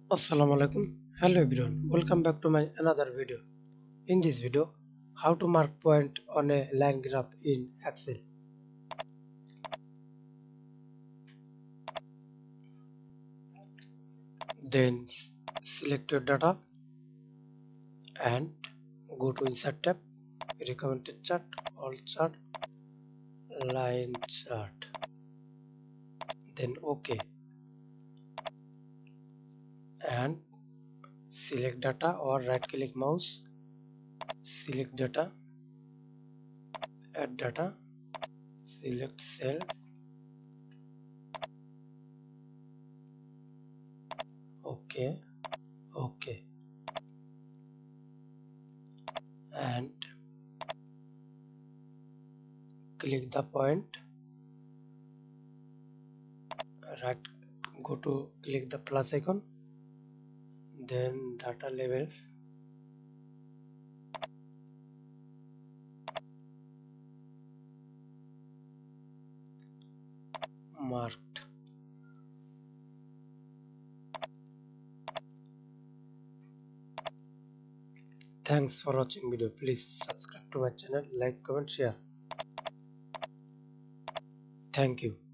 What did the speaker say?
Assalamu alaikum. Hello everyone. Welcome back to my another video. In this video, how to mark point on a line graph in Excel. Then select your data and go to Insert tab, recommended chart, all chart, line chart. Then OK and select data or right click mouse, select data, add data, select cell, OK, OK, and click the point, right, go to click the plus icon, then data labels, marked. Thanks for watching video. Please subscribe to my channel, like, comment, share. Thank you.